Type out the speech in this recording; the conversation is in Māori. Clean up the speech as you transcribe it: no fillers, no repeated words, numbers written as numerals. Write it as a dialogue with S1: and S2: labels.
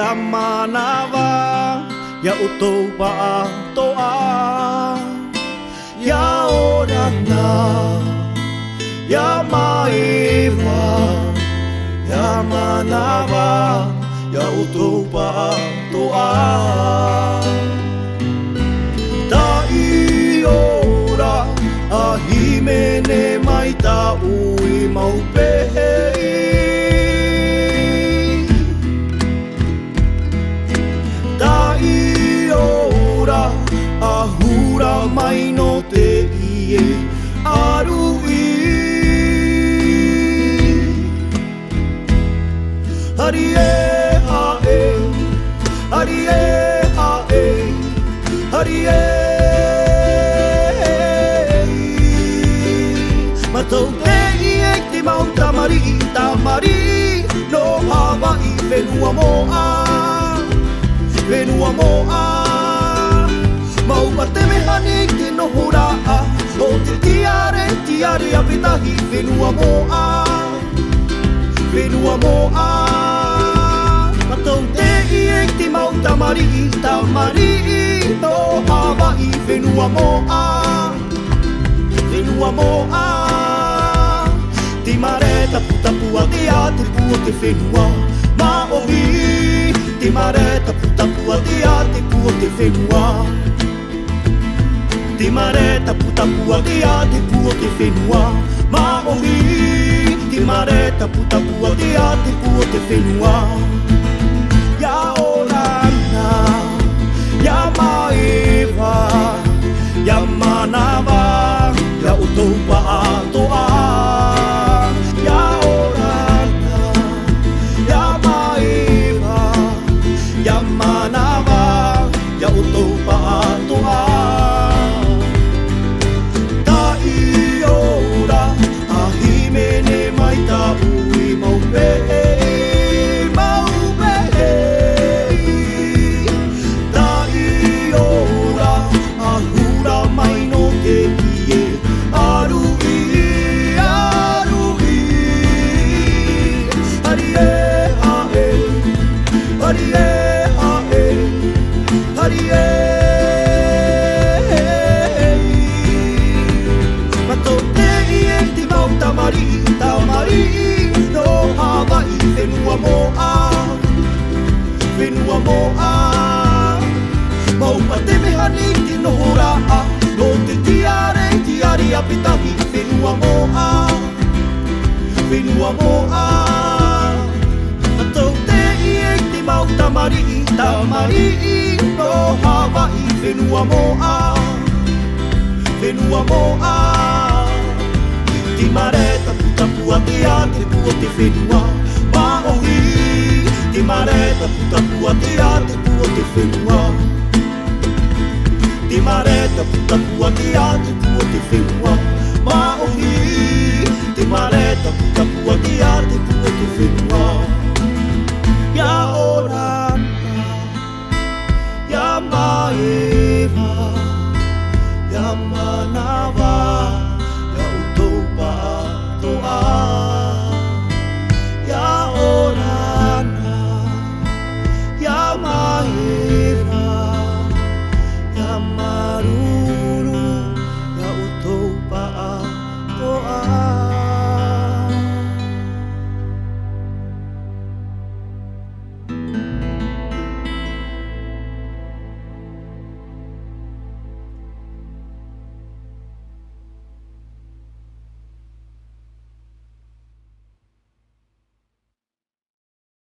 S1: ya manawa ya utou pa toa ya orana ya maiva ya manawa ya utou pa toa tai ora a himene mai ta ui maupehe ahura mai no te ie arui hari e ha e hari e ha e hari e matou te ie te mau tamari no hawa i whenua moa Maupa te mehani ki noho raa O te tiare a pitahi whenua moa Matou te ie te mau tamari No Hawaii whenua moa Ti mare tapu a te a te pua te whenua Maohi Ti mare tapu a te a te pua te whenua Ti mare tapu a te a te pua te whenua Maohi Ti mare tapu a te a te pua te whenua Ya orana Ya maiva Ya manawa Ya utou pa toa Ya orana Ya maiva Ya manawa Ya utou pa toa Whenua moa Maupa te mehani ki noho raa No te tiare a pitahi Whenua moa Matou te ie te mau tamari No Hawaii whenua moa Ti mare tapu a te a te pua te whenua Maohi Ti mare tapu a te a te pua te whenua Ti mare tapu a te a te pua te whenua Maohi Ti mare tapu a te a te pua te whenua Ya orana Ya maiva Ya manawa Ya utou pa toa Ya orana Ya maiva Ya maruru Ya utou pa toa